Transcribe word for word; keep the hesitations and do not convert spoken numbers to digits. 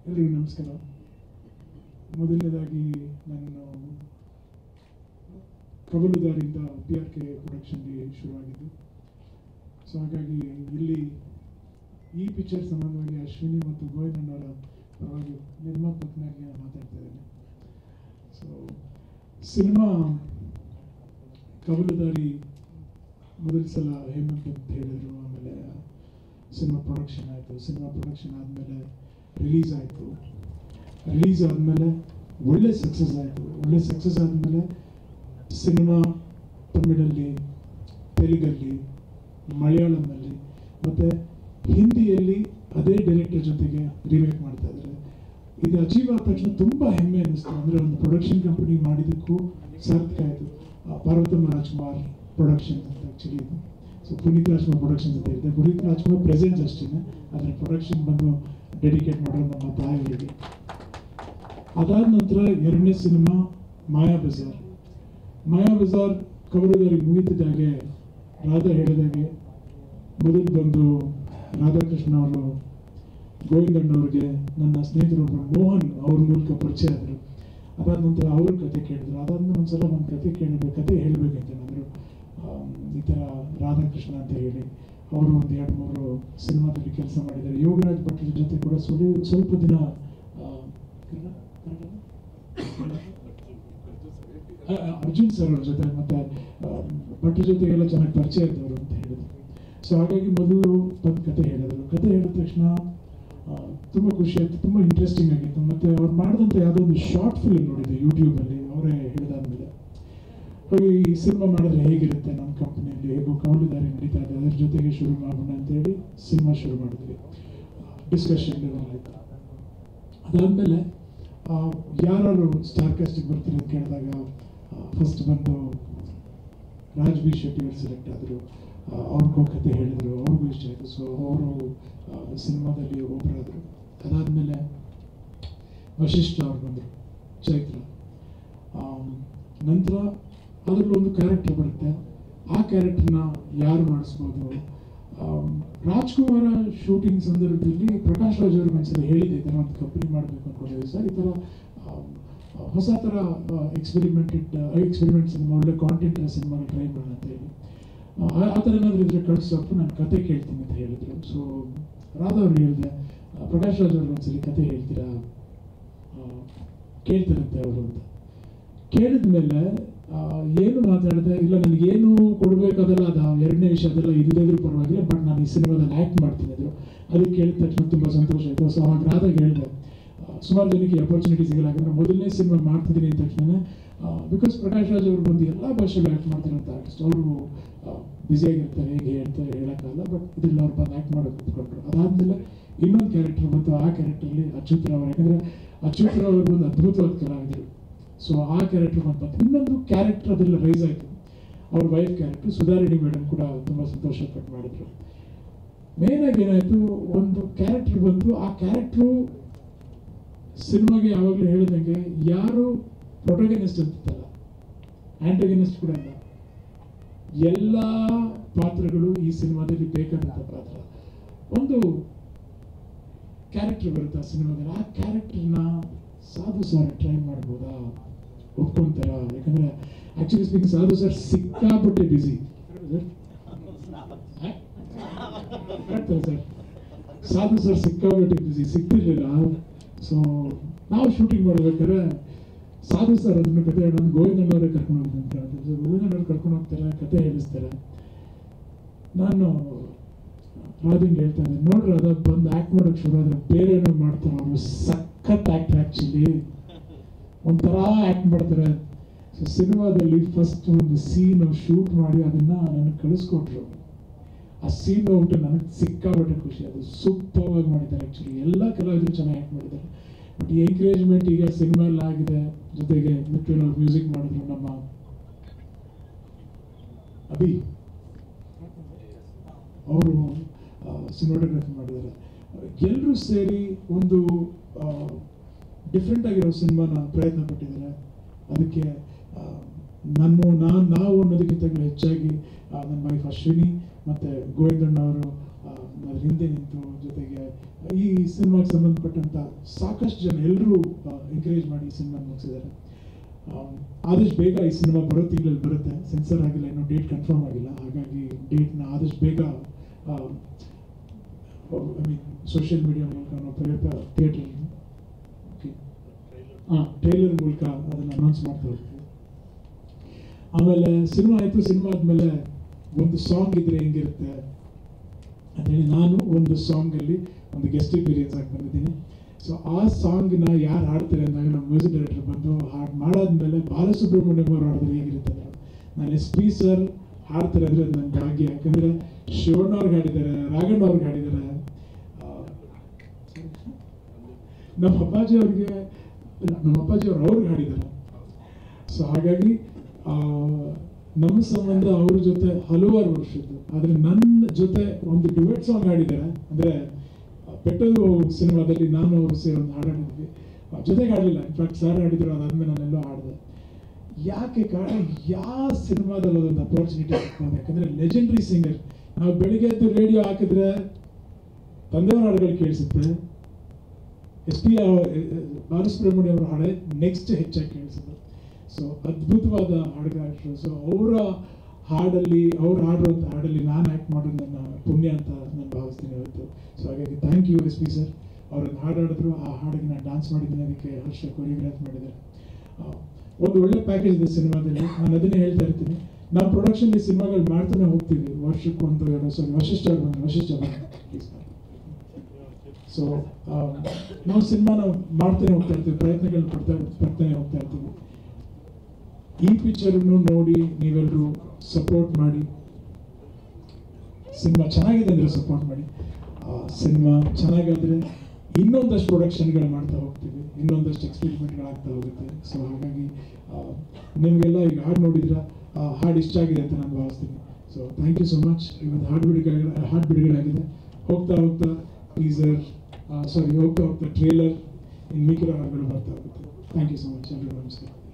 ಎಲ್ಲರಿಗೂ ನಮಸ್ಕಾರ. ಮೊದಲನೇದಾಗಿ ನಾನು ಕವಲುದಾರಿಂದ ಪಿ ಆರ್ ಕೆ ಪ್ರೊಡಕ್ಷನ್ಗೆ ಶುರುವಾಗಿದ್ದು. ಸೊ ಹಾಗಾಗಿ ಇಲ್ಲಿ ಈ ಪಿಕ್ಚರ್ ಸಂಬಂಧವಾಗಿ ಅಶ್ವಿನಿ ಮತ್ತು ಗೋವಿಂದಣ್ಣವರ ಪರವಾಗಿ ನಿರ್ಮಾಪಕನಾಗಿ ಮಾತಾಡ್ತಾ ಇದ್ದೇನೆ. ಸೊ ಸಿನಿಮಾ ಕವಲುದಾರಿ ಮೊದಲ ಸಲ ಹೇಮಂತ್ ಅಂತ ಹೇಳಿದರು. ಆಮೇಲೆ ಸಿನಿಮಾ ಪ್ರೊಡಕ್ಷನ್ ಆಯಿತು. ಸಿನಿಮಾ ಪ್ರೊಡಕ್ಷನ್ ಆದಮೇಲೆ ರಿಲೀಸ್ ಆಯಿತು. ರಿಲೀಸ್ ಆದಮೇಲೆ ಒಳ್ಳೆ ಸಕ್ಸಸ್ ಆಯಿತು. ಒಳ್ಳೆ ಸಕ್ಸಸ್ ಆದಮೇಲೆ ಸಿನಿಮಾ ತಮಿಳಲ್ಲಿ, ತೆಲುಗಲ್ಲಿ, ಮಲಯಾಳಂನಲ್ಲಿ ಮತ್ತು ಹಿಂದಿಯಲ್ಲಿ ಅದೇ ಡೈರೆಕ್ಟರ್ ಜೊತೆಗೆ ರಿಮೇಕ್ ಮಾಡ್ತಾ ಇದ್ದಾರೆ. ಇದು ಅಚೀವ್ ಆದ ತಕ್ಷಣ ತುಂಬ ಹೆಮ್ಮೆ ಅನ್ನಿಸ್ತು. ಅಂದರೆ ಒಂದು ಪ್ರೊಡಕ್ಷನ್ ಕಂಪನಿ ಮಾಡಿದ್ದಕ್ಕೂ ಸಾರ್ಥಕ ಆಯಿತು. ಪಾರ್ವತಮ್ಮ ರಾಜ್ಕುಮಾರ್ ಪ್ರೊಡಕ್ಷನ್ ಅಂತ ಆ್ಯಕ್ಚುಲಿ ಇದು. ಸೊ ಪುನೀತ್ ರಾಜ್ಕುಮಾರ್ ಪ್ರೊಡಕ್ಷನ್ಸ್ ಅಂತ ಹೇಳಿದೆ. ಪುನೀತ್ ರಾಜ್ಕುಮಾರ್ ಪ್ರೆಸೆನ್ಸ್ ಅಷ್ಟೇ, ಆದರೆ ಪ್ರೊಡಕ್ಷನ್ ಬಂದು ಡೆಡಿಕೇಟ್ ಮಾಡೋದು ನಮ್ಮ ತಾಯಿಗಳಿಗೆ. ಅದಾದ ನಂತರ ಎರಡನೇ ಸಿನಿಮಾ ಮಾಯಾ ಬಜಾರ್. ಮಾಯಾ ಬಜಾರ್ ಕವಲುದಾರಿ ಮುಗಿತಿದ್ದಾಗೆ ರಾಧಾ ಹೇಳಿದಾಗೆ ಮೊದಲು ಬಂದು ರಾಧಾಕೃಷ್ಣ ಅವರು ಗೋವಿಂದಣ್ಣವ್ರಿಗೆ ನನ್ನ ಸ್ನೇಹಿತರೊಬ್ಬರು ಮೋಹನ್ ಅವ್ರ ಮೂಲಕ ಪರಿಚಯ ಆದರು. ಅದಾದ ನಂತರ ಅವ್ರ ಕತೆ ಕೇಳಿದ್ರು. ಅದಾದ್ಮೇಲೆ ಒಂದ್ಸಲ ನನ್ನ ಕತೆ ಕೇಳಬೇಕು, ಕತೆ ಹೇಳಬೇಕಂತ ಅಂದರು. ಈ ಥರ ರಾಧಾಕೃಷ್ಣ ಅಂತ ಹೇಳಿ ಅವರು ಒಂದು ಎರಡು ಮೂರು ಸಿನಿಮಾದಲ್ಲಿ ಕೆಲಸ ಮಾಡಿದ್ದಾರೆ. ಯೋಗರಾಜ್ ಭಟ್ರ ಜೊತೆ ಕೂಡ ಸ್ವಲ್ಪ ಸ್ವಲ್ಪ ದಿನ ಅರ್ಜುನ್ ಸರ್ ಅವ್ರ ಜೊತೆ ಮತ್ತು ಭಟ್ರ ಜೊತೆಗೆಲ್ಲ ಚೆನ್ನಾಗಿ ಪರಿಚಯ ಇದ್ದವರು ಅಂತ ಹೇಳಿದ್ರು. ಸೊ ಹಾಗಾಗಿ ಮೊದಲು ಬಂದು ಕತೆ ಹೇಳಿದರು. ಕತೆ ಹೇಳಿದ ತಕ್ಷಣ ತುಂಬ ಖುಷಿ ಆಯಿತು, ತುಂಬ ಇಂಟ್ರೆಸ್ಟಿಂಗ್ ಆಗಿತ್ತು. ಮತ್ತು ಅವ್ರು ಮಾಡಿದಂಥ ಯಾವುದೋ ಒಂದು ಶಾರ್ಟ್ ಫಿಲ್ಮ್ ನೋಡಿದೆ ಯೂಟ್ಯೂಬಲ್ಲಿ, ಅವರೇ ಹೇಳಿದಾದ್ಮೇಲೆ ಈ ಸಿನಿಮಾ ಮಾಡಿದ್ರೆ ಹೇಗಿರುತ್ತೆ ನಮ್ಮ ಕಂಪ್ನಿಯಲ್ಲಿ, ಹೇಗೋ ಕವಲುದಾರಿ ನಡೀತಾ ಇದೆ, ಅದ್ರ ಜೊತೆಗೆ ಶುರು ಮಾಡೋಣ ಅಂತೇಳಿ ಸಿನಿಮಾ ಶುರು ಮಾಡಿದ್ವಿ. ಡಿಸ್ಕಷನ್ ಆಯಿತು. ಅದಾದಮೇಲೆ ಯಾರು ಸ್ಟಾರ್ ಕಾಸ್ಟಿಗೆ ಬರ್ತೀರಿ ಅಂತ ಕೇಳಿದಾಗ ಫಸ್ಟ್ ಬಂದು ರಾಜ್ ಬಿ ಶೆಟ್ಟಿ ಅವರು ಸೆಲೆಕ್ಟ್ ಆದರು. ಅವ್ರಿಗೂ ಕತೆ ಹೇಳಿದರು, ಅವ್ರಿಗೂ ಇಷ್ಟ ಆಯಿತು. ಸೊ ಅವರು ಸಿನಿಮಾದಲ್ಲಿ ಒಬ್ಬರಾದರು. ಅದಾದಮೇಲೆ ವಶಿಷ್ಠ ಅವ್ರು ಬಂದರು, ಚೈತ್ರ. ನಂತರ ಅದರಲ್ಲಿ ಒಂದು ಕ್ಯಾರೆಕ್ಟರ್ ಬರುತ್ತೆ. ಆ ಕ್ಯಾರೆಕ್ಟರ್ನ ಯಾರು ಮಾಡಿಸ್ಬೋದು? ರಾಜ್ಕುಮಾರ ಶೂಟಿಂಗ್ ಸಂದರ್ಭದಲ್ಲಿ ಪ್ರಕಾಶ್ ರಾಜ್ ಅವ್ರಿಗೆ ಒಂದ್ಸಲ ಹೇಳಿದೆ, ಈ ಥರ ಒಂದು ಕಂಪನಿ ಮಾಡಬೇಕು ಅಂದ್ಕೊಂಡಿದ್ದೆ ಸರ್, ಈ ಥರ ಹೊಸ ಥರ ಎಕ್ಸ್ಪೆರಿಮೆಂಟೆಡ್ ಎಕ್ಸ್ಪೆರಿಮೆಂಟ್ಸ್ ಒಳ್ಳೆ ಕಾಂಟೆಂಟ್ ಸಿನಿಮಾನ ಟ್ರೈ ಮಾಡೋಣ ಅಂತ ಹೇಳಿ. ಆ ಥರ ಏನಾದರೂ ಇದ್ರೆ ಕಳಿಸೋಕು ನಾನು ಕತೆ ಕೇಳ್ತೀನಿ ಅಂತ ಹೇಳಿದರು. ಸೊ ರಾಧಾ ಅವ್ರು ಹೇಳಿದೆ, ಪ್ರಕಾಶ್ ರಾಜ್ ಅವ್ರಿಗೆ ಒಂದ್ಸಲಿ ಕತೆ ಹೇಳ್ತೀರಾ, ಕೇಳ್ತಾರಂತೆ ಅವರು ಅಂತ. ಕೇಳಿದ ಮೇಲೆ ಏನು ಮಾತಾಡಿದೆ, ಇಲ್ಲ ನನಗೇನು ಕೊಡಬೇಕಾದಲ್ಲ, ಅದು ಎರಡನೇ ವಿಷಯ ಅದೆಲ್ಲ ಇಲ್ಲದಿದ್ರೂ ಪರವಾಗಿಲ್ಲ, ಬಟ್ ನಾನು ಈ ಸಿನಿಮಾದಲ್ಲಿ ಆ್ಯಕ್ಟ್ ಮಾಡ್ತೀನಿ ಅಂದರು. ಅದಕ್ಕೆ ಕೇಳಿದ ತಕ್ಷಣ ತುಂಬ ಸಂತೋಷ ಆಯಿತು. ಸೊ ಅವಾಗ ರಾಧಾಗ ಹೇಳಿದೆ, ಸುಮಾರು ಜನಕ್ಕೆ ಅಪರ್ಚುನಿಟಿ ಸಿಗಲ್ಲ, ಯಾಕಂದರೆ ಮೊದಲನೇ ಸಿನಿಮಾ ಮಾಡ್ತಿದ್ದೀನಿ ಅಂದ ತಕ್ಷಣ ಬಿಕಾಸ್ ಪ್ರಕಾಶ್ ರಾಜ್ ಅವರು ಬಂದು ಎಲ್ಲ ಭಾಷೆಗಳು ಆ್ಯಕ್ಟ್ ಮಾಡ್ತಿರೋಂಥ ಆರ್ಟಿಸ್ಟ್, ಅವರು ಬ್ಯುಸಿಯಾಗಿರ್ತಾರೆ, ಹೇಗೆ ಹೇಳ್ತಾರೆ ಹೇಳೋಕ್ಕಲ್ಲ, ಬಟ್ ಇದರಲ್ಲಿ ಅವ್ರು ಬಂದು ಆ್ಯಕ್ಟ್ ಮಾಡೋಕೆ ಕೂತ್ಕೊಂಡ್ರು. ಅದಾದಮೇಲೆ ಇನ್ನೊಂದು ಕ್ಯಾರೆಕ್ಟರ್ ಬಂತು. ಆ ಕ್ಯಾರೆಕ್ಟರಲ್ಲಿ ಅಚ್ಯುತ್ ರಾವ್, ಯಾಕಂದರೆ ಅಚ್ಯುತ್ ರಾವ್ ಅವರು ಒಂದು ಅದ್ಭುತವಾದ ಕಲಾವಿದರು. ಸೊ ಆ ಕ್ಯಾರೆಕ್ಟರ್ ಬಂತು. ಇನ್ನೊಂದು ಕ್ಯಾರೆಕ್ಟರ್ ಅದೆಲ್ಲ ರೈಸ್ ಆಯಿತು, ಅವ್ರ ವೈಫ್ ಕ್ಯಾರೆಕ್ಟರ್ ಸುಧಾರಿಣಿ ಮೇಡಮ್ ಕೂಡ ತುಂಬ ಸಂತೋಷಪಟ್ಟು ಮಾಡಿದ್ರು. ಮೇನಾಗಿ ಏನಾಯಿತು, ಒಂದು ಕ್ಯಾರೆಕ್ಟರ್ ಬಂತು. ಆ ಕ್ಯಾರೆಕ್ಟ್ರು ಸಿನಿಮಾಗೆ ಯಾವಾಗಲೂ ಹೇಳಿದಂಗೆ ಯಾರು ಪ್ರೊಟೋಗನಿಸ್ಟ್ ಅಂತಿತ್ತಲ್ಲ, ಆ್ಯಂಟೋಗನಿಸ್ಟ್ ಕೂಡ ಇಲ್ಲ, ಎಲ್ಲ ಪಾತ್ರಗಳು ಈ ಸಿನಿಮಾದಲ್ಲಿ ಬೇಕಾದಂಥ ಪಾತ್ರ. ಒಂದು ಕ್ಯಾರೆಕ್ಟರ್ ಬರುತ್ತೆ ಆ ಸಿನಿಮಾದಲ್ಲಿ. ಆ ಕ್ಯಾರೆಕ್ಟರ್ನ ಸಾಧು ಸರ್ ಟ್ರೈ ಮಾಡ್ಬೋದಾ, ಒಪ್ಕೊಂತಾರ? ಯಾಕಂದರೆ ಆ್ಯಕ್ಚುಲಿ ಸ್ಪೀಕಿಂಗ್ ಸಾಧು ಸರ್ ಸಿಕ್ಕಾಪಟ್ಟೆ ಬ್ಯುಸಿ ಸರ್ ಸಾಧು ಸರ್ ಸಿಕ್ಕಾಪಟ್ಟೆ ಬ್ಯುಸಿ ಸಿಗ್ತಿರ್ಲಿಲ್ಲ. ಸೊ ನಾವು ಶೂಟಿಂಗ್ ಮಾಡ್ಬೇಕಾದ್ರೆ ಸಾಧು ಸರ್ ಅದನ್ನು ಕತೆ ಹೇಳೋದು ಗೋವಿಂದಣ್ಣವರೇ ಕರ್ಕೊಂಡು ಹೋಗ್ತಾರೆ. ಸೊ ಗೋವಿಂದಣ್ಣವ್ರು ಕರ್ಕೊಂಡು ಹೋಗ್ತಾರೆ, ಕತೆ ಹೇಳಿಸ್ತಾರೆ. ನಾನು ರಾಧಿಂಗ್ ಹೇಳ್ತಾ ಇದ್ದೆ, ನೋಡ್ರಿ ಅದ ಬಂದು ಆ್ಯಕ್ಟ್ ಮಾಡೋಕ್ಕೆ ಶುರು ಆದರೆ ಬೇರೆ ಏನೋ ಮಾಡ್ತಾರೆ ಅವರು. ಸಖತ್ ಆ್ಯಕ್ಟ್, ಆ್ಯಕ್ಚುಲಿ ಒಂಥರ ಆ್ಯಕ್ಟ್ ಮಾಡ್ತಾರೆ. ಸೊ ಸಿನಿಮಾದಲ್ಲಿ ಫಸ್ಟ್ ಒಂದು ಸೀನ್ ಶೂಟ್ ಮಾಡಿ ಅದನ್ನು ನನಗೆ ಕಳಿಸ್ಕೊಟ್ರು. ಆ ಸೀನ್ ನೋಡ್ಬಿಟ್ಟು ನನಗೆ ಸಿಕ್ಕಾಪಟ್ಟೆ ಖುಷಿ. ಅದು ಸೂಪರ್ವಾಗಿ ಮಾಡಿದ್ದಾರೆ. ಆ್ಯಕ್ಚುಲಿ ಎಲ್ಲ ಕಲಾವಿದರು ಚೆನ್ನಾಗಿ ಆ್ಯಕ್ಟ್ ಮಾಡಿದ್ದಾರೆ. ಬಟ್ ಈ ಎಂಕರೇಜ್ಮೆಂಟ್ ಈಗ ಸಿನಿಮಾ ಎಲ್ಲ ಆಗಿದೆ. ಜೊತೆಗೆ ಮಿತ್ರರು ಮ್ಯೂಸಿಕ್ ಮಾಡಿದ್ರು, ನಮ್ಮ ಅಭಿ ಅವರು ಸಿನಿಮಾಟೋಗ್ರಫಿ ಮಾಡಿದ್ದಾರೆ. ಎಲ್ಲರೂ ಸೇರಿ ಒಂದು ಡಿಫ್ರೆಂಟ್ ಆಗಿರೋ ಸಿನಿಮಾನ ಪ್ರಯತ್ನ ಪಟ್ಟಿದ್ದಾರೆ. ಅದಕ್ಕೆ ನಾನು ನಾನು ನಾವು ಅನ್ನೋದಕ್ಕಿಂತ ಹೆಚ್ಚಾಗಿ ನನ್ನ ವೈಫ್ ಅಶ್ವಿನಿ ಮತ್ತು ಗೋವಿಂದಣ್ಣ ಅವರು ಹಿಂದೆ ನಿಂತು, ಜೊತೆಗೆ ಈ ಸಿನಿಮಾಗೆ ಸಂಬಂಧಪಟ್ಟಂಥ ಸಾಕಷ್ಟು ಜನ ಎಲ್ಲರೂ ಎಂಕರೇಜ್ ಮಾಡಿ ಈ ಸಿನಿಮಾ ಮುಗಿಸಿದ್ದಾರೆ. ಆದಷ್ಟು ಬೇಗ ಈ ಸಿನಿಮಾ ಬರೋ ತಿಂಗಳಲ್ಲಿ ಬರುತ್ತೆ. ಸೆನ್ಸರ್ ಆಗಿಲ್ಲ, ಇನ್ನೂ ಡೇಟ್ ಕನ್ಫರ್ಮ್ ಆಗಿಲ್ಲ. ಹಾಗಾಗಿ ಡೇಟ್ನ ಆದಷ್ಟು ಬೇಗ ಐ ಮೀನ್ ಸೋಷಿಯಲ್ ಮೀಡಿಯಾ ಮೂಲಕ ನಾವು ಥಿಯೇಟ್ರ್ ಓಕೆ ಹಾಂ ಟ್ರೈಲರ್ ಮೂಲಕ ಅದನ್ನು ಅನೌನ್ಸ್ ಮಾಡ್ತಾ ಹೋಗ್ತೀವಿ. ಆಮೇಲೆ ಸಿನಿಮಾ ಆಯಿತು. ಸಿನಿಮಾ ಆದಮೇಲೆ ಒಂದು ಸಾಂಗ್ ಇದ್ರೆ ಹೆಂಗಿರುತ್ತೆ ಅಂತೇಳಿ ನಾನು ಒಂದು ಸಾಂಗಲ್ಲಿ ಒಂದು ಗೆಸ್ಟ್ ಅಪಿಯರೆನ್ಸ್ ಆಗಿ ಬಂದಿದ್ದೀನಿ. ಸೊ ಆ ಸಾಂಗ್ನ ಯಾರು ಹಾಡ್ತಾರೆ ಅಂದಾಗ ನಮ್ಮ ಮ್ಯೂಸಿಕ್ ಡೈರೆಕ್ಟರ್ ಬಂದು ಹಾಡು ಮಾಡಾದ್ಮೇಲೆ ಬಾಲಸುಬ್ರಹ್ಮಣ್ಯಂ ಅವರು ಹಾಡಿದ್ರೆ ಹೇಗಿರುತ್ತೆ ಅಂದರೆ, ನಾನು ಎಸ್ ಪಿ ಸರ್ ಹಾಡ್ತಾರೆ ಅಂದರೆ ಅದು ನನ್ನ ಭಾಗ್ಯ. ಯಾಕಂದರೆ ಶಿವಣ್ಣವ್ರಿಗೆ ಹಾಡಿದ್ದಾರೆ, ರಾಘಣ್ಣ ಅವ್ರಿಗೆ ಹಾಡಿದ್ದಾರೆ, ನಮ್ಮ ಅಪ್ಪಾಜಿ ಅವ್ರಿಗೆ ನಮ್ಮ ಅಪ್ಪಾಜಿ ಅವ್ರು ಅವ್ರಿಗೆ ಹಾಡಿದ್ದಾರೆ. ಸೊ ಹಾಗಾಗಿ ನಮ್ಮ ಸಂಬಂಧ ಅವ್ರ ಜೊತೆ ಹಲವಾರು ವರ್ಷದ್ದು. ಆದರೆ ನನ್ನ ಜೊತೆ ಒಂದು ಡುವೆಟ್ ಸಾಂಗ್ ಹಾಡಿದ್ದಾರೆ. ಅಂದರೆ ಪೆಟ್ಟಲು ಸಿನಿಮಾದಲ್ಲಿ ನಾನು ಅವರು ಸೇರಿ ಒಂದು ಹಾಡು ಹಾಡಿದ್ವಿ. ಜೊತೆಗೆ ಹಾಡಲಿಲ್ಲ, ಇನ್ಫ್ಯಾಕ್ಟ್ ಸರ್ ಹಾಡಿದ್ರು. ಅದಾದ್ಮೇಲೆ ನಾನೆಲ್ಲೋ ಹಾಡಿದೆ. ಯಾಕೆ ಕಾರಣ, ಯಾವ ಸಿನಿಮಾದಲ್ಲಿ ಅದೊಂದು ಅಪರ್ಚುನಿಟಿ ಸಿಗ್ತದೆ. ಯಾಕಂದರೆ ಲೆಜೆಂಡ್ರಿ ಸಿಂಗರ್. ನಾವು ಬೆಳಿಗ್ಗೆ ಎದ್ದು ರೇಡಿಯೋ ಹಾಕಿದ್ರೆ ತಂದೆಯವರ ಹಾಡುಗಳು ಕೇಳಿಸುತ್ತೆ. ಎಸ್ ಪಿ ಬಾಲಸುಬ್ರಹ್ಮಣ್ಯ ಅವರ ಹಾಡೆ ನೆಕ್ಸ್ಟ್ ಹೆಚ್ಚಾಗಿ ಕೇಳಿಸುತ್ತೆ. ಸೊ ಅದ್ಭುತವಾದ ಹಾಡುಗಾರರು. ಸೊ ಅವರ ಹಾಡಲ್ಲಿ ಅವ್ರು ಹಾಡುವಂಥ ಹಾಡಲ್ಲಿ ನಾನು ಆ್ಯಕ್ಟ್ ಮಾಡೋದು ನನ್ನ ಪುಣ್ಯ ಅಂತ ನಾನು ಭಾವಿಸ್ತೀನಿ ಇವತ್ತು. ಸೊ ಹಾಗಾಗಿ thank you S P sir. ಅವ್ರನ್ನ ಹಾಡು ಹಾಡಿದ್ರು, ಆ ಹಾಡಿಗೆ ನಾನು ಡ್ಯಾನ್ಸ್ ಮಾಡಿದ್ದೀನಿ. ಅದಕ್ಕೆ ಹರ್ಷ ಕೊರಿಯೋಗ್ರಾಫ್ ಮಾಡಿದ್ದಾರೆ. ಒಂದು ಒಳ್ಳೆ ಪ್ಯಾಕೇಜ್ ಇದೆ ಸಿನಿಮಾದಲ್ಲಿ. ನಾನು ಅದನ್ನೇ ಹೇಳ್ತಾ ಇರ್ತೀನಿ. ನಾವು ಪ್ರೊಡಕ್ಷನ್ ಈ ಸಿನಿಮಾಗಳು ಮಾಡ್ತಾನೆ ಹೋಗ್ತೀವಿ. ವರ್ಷಕ್ಕೆ ಒಂದು ಎರಡು ಸಾರಿ ವಶಿಷ್ಠ ಅವ್ರು ಬಂದು ವಶಿಷ್ಠ ಪ್ಲೀಸ್. ಸೊ ನಾವು ಸಿನಿಮಾನ ಮಾಡ್ತಾನೆ ಹೋಗ್ತಾ ಇರ್ತೀವಿ, ಪ್ರಯತ್ನಗಳು ಪಡ್ತಾ ಪಡ್ತಾನೆ ಹೋಗ್ತಾ ಇರ್ತೀವಿ. ಈ ಪಿಕ್ಚರನ್ನು ನೋಡಿ ನೀವೆಲ್ಲರೂ ಸಪೋರ್ಟ್ ಮಾಡಿ. ಸಿನಿಮಾ ಚೆನ್ನಾಗಿದೆ ಅಂದರೆ ಸಪೋರ್ಟ್ ಮಾಡಿ. ಸಿನಿಮಾ ಚೆನ್ನಾಗಾದರೆ ಇನ್ನೊಂದಷ್ಟು ಪ್ರೊಡಕ್ಷನ್ಗಳು ಮಾಡ್ತಾ ಹೋಗ್ತೀವಿ, ಇನ್ನೊಂದಷ್ಟು ಎಕ್ಸ್ಪೆರಿಮೆಂಟ್ಗಳಾಗ್ತಾ ಹೋಗುತ್ತೆ. ಸೊ ಹಾಗಾಗಿ ನಿಮಗೆಲ್ಲ ಈಗ ಹಾಡು ನೋಡಿದ್ರೆ ಹಾಡು ಇಷ್ಟ ಆಗಿದೆ ಅಂತ ನಾನು ಭಾವಿಸ್ತೀನಿ. So thank you so much. ಇವತ್ತು ಹಾಡು ಬಿಡುಗಡೆ ಹಾಡು ಬಿಡುಗಡೆ ಹೋಗ್ತಾ ಹೋಗ್ತಾ ಟೀಸರ್ ಸಾರಿ ಹೋಗ್ತಾ ಹೋಗ್ತಾ ಟ್ರೇಲರ್ ಇನ್ನು ಮಿಕ್ಕಿರೋ ಹಾಡುಗಳು ಬರ್ತಾ ಹೋಗುತ್ತೆ. Thank you so much. ಎಲ್ಲರಿಗೂ ನಮಸ್ಕಾರ.